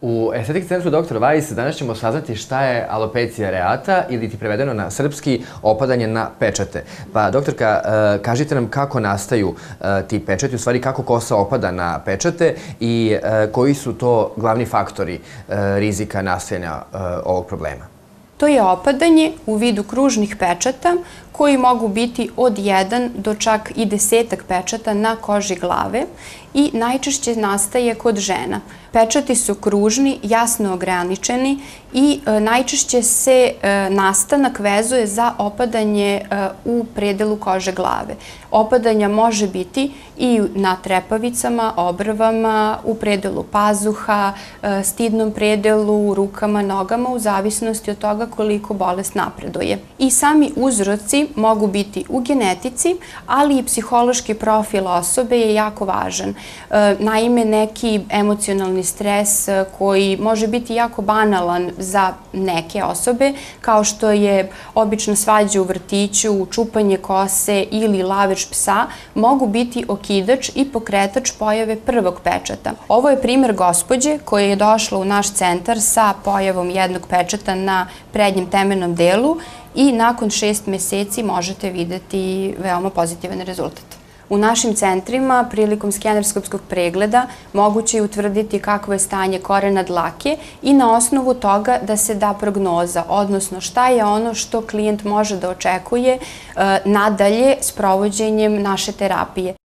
U Estetik centru Dr. Vajs danas ćemo saznati šta je alopecija areata ili ti prevedeno na srpski opadanje na pečate. Pa doktorka, kažite nam kako nastaju ti pečati, u stvari kako kosa opada na pečate i koji su to glavni faktori rizika nastajanja ovog problema. To je opadanje u vidu kružnih pečata koji mogu biti od 1 do čak i 10 pečata na koži glave i najčešće nastaje kod žena. Pečati su kružni, jasno ograničeni i najčešće se nastanak vezuje za opadanje u predelu kože glave. Opadanja može biti i na trepavicama, obrvama, u predelu pazuha, stidnom predelu, rukama, nogama, u zavisnosti od toga koliko bolest napreduje. I sami uzroci mogu biti u genetici, ali i psihološki profil osobe je jako važan. Naime, neki emocionalni stres koji može biti jako banalan za neke osobe, kao što je obična svađa u vrtiću, čupanje kose ili lavež psa, mogu biti okidač i pokretač pojave prvog pečata. Ovo je primer gospođe koja je došla u naš centar sa pojavom jednog pečata na prednjem temenom delu i nakon 6 meseci možete videti veoma pozitivan rezultat. U našim centrima prilikom skenerskopskog pregleda moguće je utvrditi kakvo je stanje korena dlake i na osnovu toga da se da prognoza, odnosno šta je ono što klijent može da očekuje nadalje s provođenjem naše terapije.